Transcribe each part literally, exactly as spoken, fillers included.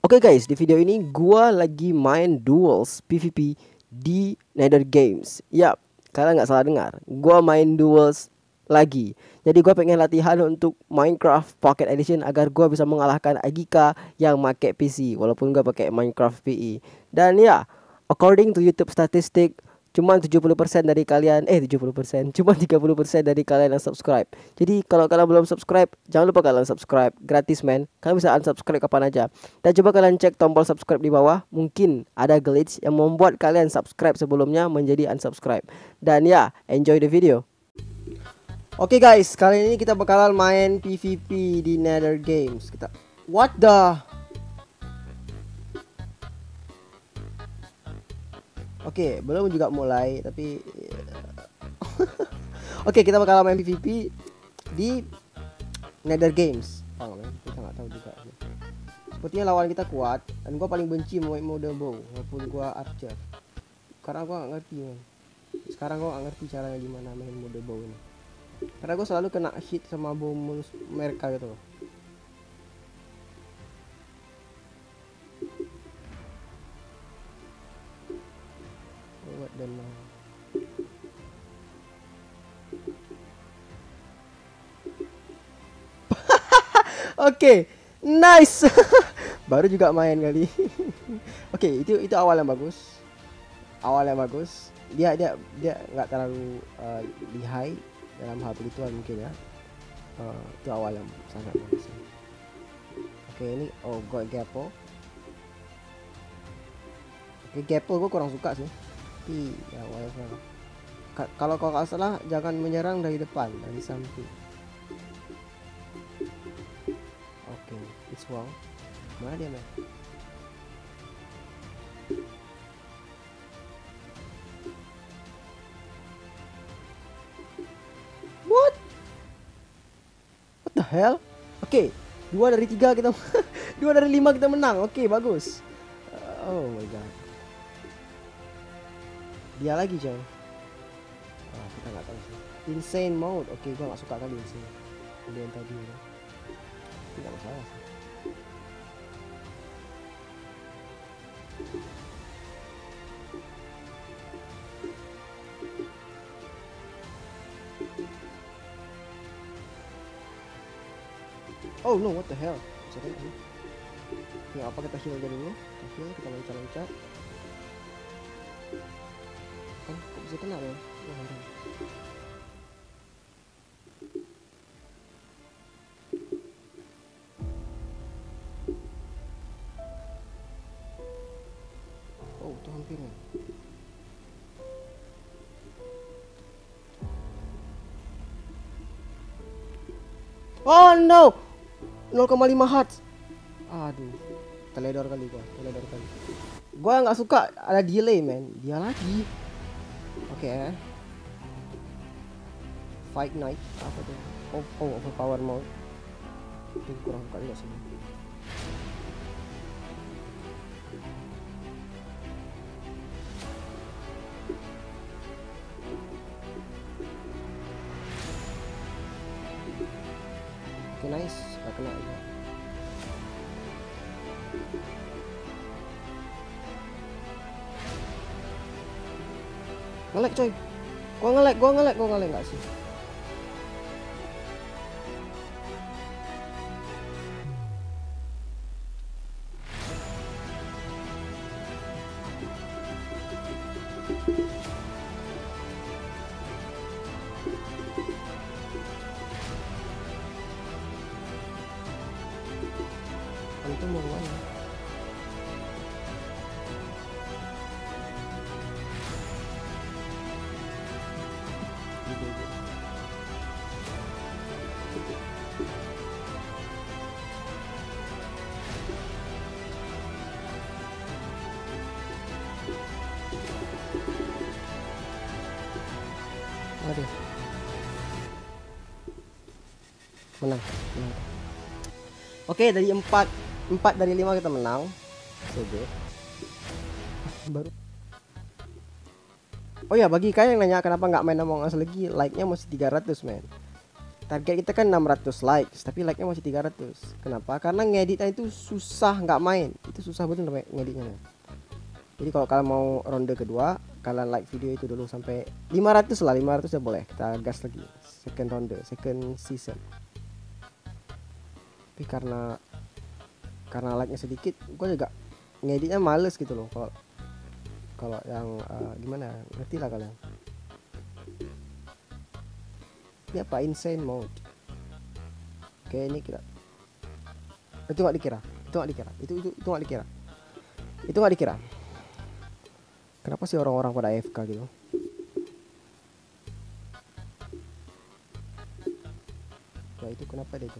Oke guys, di video ini gua lagi main duels P V P di Nether Games. Yap, kalian nggak salah dengar. Gua main duels lagi. Jadi gua pengen latihan untuk Minecraft Pocket Edition agar gua bisa mengalahkan Agika yang make P C walaupun gua pakai Minecraft P E. Dan ya, according to YouTube statistik, cuma tujuh puluh persen dari kalian eh tujuh puluh persen cuma tiga puluh persen dari kalian yang subscribe. Jadi kalau kalian belum subscribe, jangan lupa kalian subscribe, gratis men. Kalian bisa unsubscribe kapan aja. Dan coba kalian cek tombol subscribe di bawah, mungkin ada glitch yang membuat kalian subscribe sebelumnya menjadi unsubscribe. Dan ya, enjoy the video. Oke guys, kali ini kita bakalan main P V P di Nether Games. Kita What the Oke, belum juga mulai, tapi Oke, kita bakal main P V P di Nether Games. Oh, man. Kita nggak tahu juga. Sepertinya lawan kita kuat, dan gua paling benci main mode bow, walaupun gua archer. Karena gua nggak ngerti, man. Sekarang gua nggak ngerti caranya gimana main mode bow ini. Karena gua selalu kena hit sama bow mereka gitu loh. What the no. Oke, nice. Baru juga main kali. Oke, itu itu awal yang bagus. Awal yang bagus. Dia dia dia nggak terlalu uh, lihai dalam hal begituan mungkin ya. Uh, itu awal yang sangat bagus. Oke, ini oh gue gapo. Oke, gapo gue kurang suka sih. Tapi ya whatever. Kalau kau nggak salah jangan menyerang dari depan, dari samping. Oke, it's wrong. Mana dia men? What? What the hell? Oke, dua dari tiga kita, dua dari lima kita menang. Oke, bagus. Uh, oh my god. Dia lagi coy. Ah, kita nggak tahu sih. Insane mode. Oke, gua nggak suka kali insane. Udah yang tadi ya. Tidak masalah sih. Oh no, what the hell? Bisa kena sih. Oke, apa kita heal aja dulu. Kita heal, kita loncat-loncat. Kan, kok bisa kena ya? Oh, heran. Oh, itu hampir ya. Oh no, nol koma lima hertz. Aduh, teledor kali gua, teledor kali. Gua nggak suka ada delay men. Dia lagi. Oke. Okay. Fight night apa tuh? Oh, oh overpower mode. Itu kurang suka juga sih. Oke, nice, gak kena aja. Ngelek coy. Gua ngelek, gua ngelek, gua ngelek gak sih? Itu mau kemana? Aduh. Menang, menang. Oke, dari empat empat dari lima kita menang. So good. Baru. Oh ya, bagi kalian yang nanya kenapa nggak main Among Us lagi, like-nya masih tiga ratus men. target kita kan enam ratus likes, tapi like-nya masih tiga ratus. Kenapa? Karena ngeditnya itu susah, nggak main. Itu susah betul ngeditnya. Jadi kalau kalian mau ronde kedua, kalian like video itu dulu sampai lima ratus lah, lima ratus ya boleh. Kita gas lagi second ronde, second season. Tapi karena karena like-nya sedikit, gue juga ngeditnya males gitu loh. Kalau kalau yang uh, gimana? Ngerti lah kalian. Ini apa? Insane mode. Oke, ini kita. Itu nggak dikira. Itu nggak dikira. Itu itu itu nggak dikira. Itu nggak dikira. Kenapa sih orang-orang pada A F K gitu? Ya itu kenapa deh itu?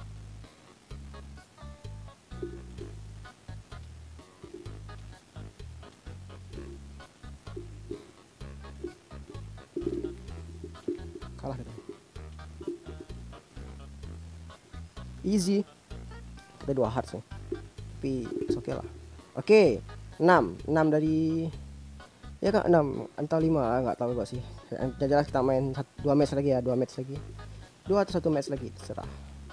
Kalah kita. Easy. Kita dua hard sih. Tapi oke okay lah. Oke, okay. enam, enam dari ya kan enam atau lima nggak tahu gak sih. Yang jelas kita main satu, dua match lagi ya, dua match lagi. Dua atau satu match lagi terserah.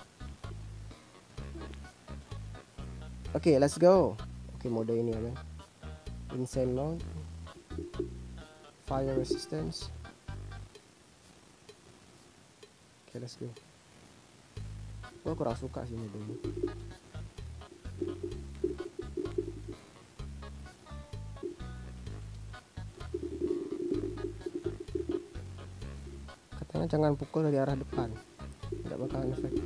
Oke, okay, let's go. Oke, okay, mode ini ya, man. Insane mode. Fire resistance. Oke, okay, let's go. Gue kurang suka sih mode ini. Katanya jangan pukul dari arah depan, tidak bakalan efektif.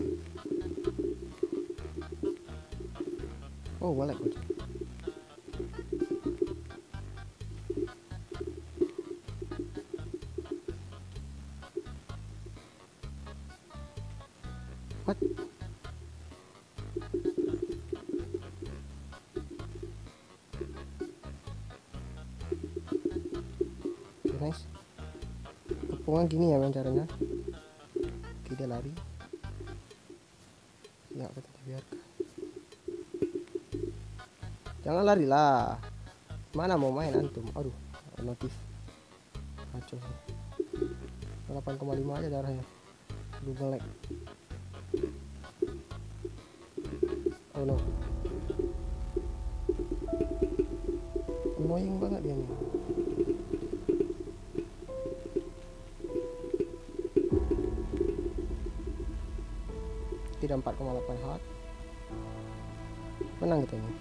Oh, wallet gue. What? Okay, nice. Kepungan gini ya main caranya. Oke, dia lari. Ya, kita biarkan. Jangan lari lah. Mana mau main antum? Aduh, notif. Kacau sih. delapan koma lima aja darahnya. Google lag. Oh no. Annoying banget dia nih. Tidak empat koma delapan heart. Menang kita ini.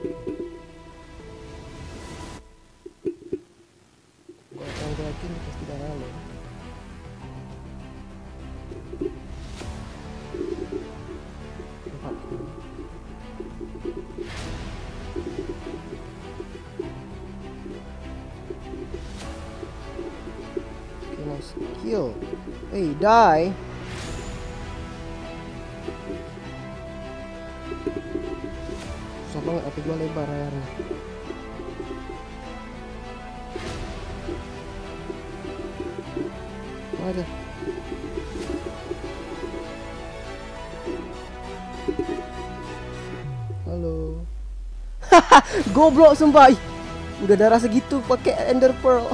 Gua yang gue yakin pasti darah lo. Okay, nice kill. Hey, die. Susah banget api gua lebar layarnya. Ada. Halo. Goblok sumpah. Ih, udah darah segitu pakai Ender Pearl.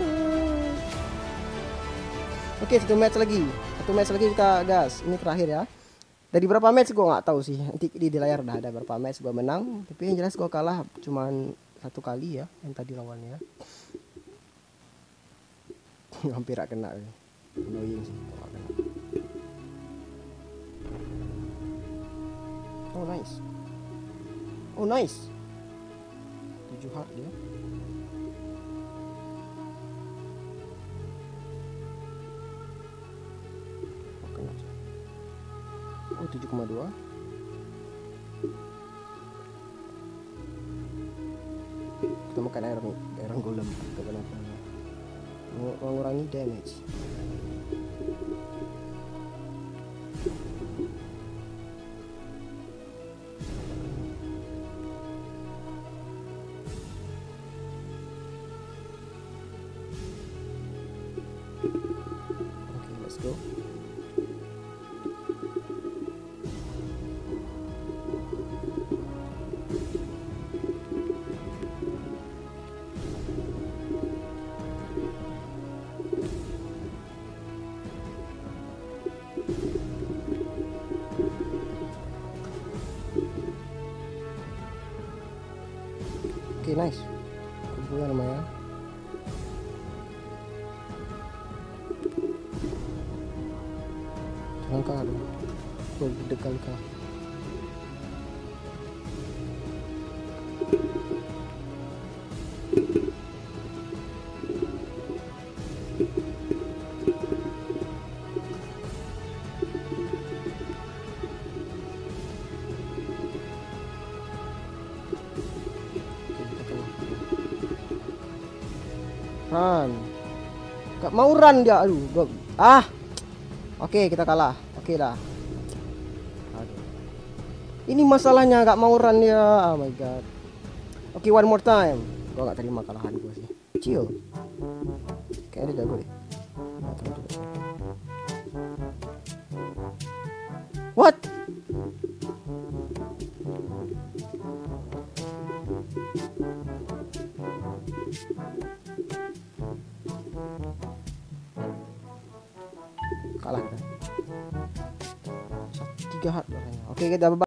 Oke, satu match lagi. Satu match lagi kita gas. Ini terakhir ya. Dari berapa match gue nggak tahu sih. Nanti di, di layar udah ada berapa match gue menang. Tapi yang jelas gue kalah cuman satu kali ya. Yang tadi lawannya. Hampir gak kena. Annoying sih kalau gak kena. Oh nice. Oh nice. tujuh heart dia. Oh kena. Oh tujuh koma dua. Kita makan air air golem. Kita makan mengurangi damage. Okay, let's go. Oke, nice. Kumpulan lumayan. Jangan kalah dong. Gue gede kali kalah. Run. Gak mau run dia. Aduh, gua... ah. Oke, kita kalah. Oke dah. Aduh. Ini masalahnya gak mau run dia. Oh my god. Oke, one more time. Gua gak terima kalahan gua sih. Chill. Kayaknya dia jago deh. What? Kalah kita. Tiga hard. Oke, kita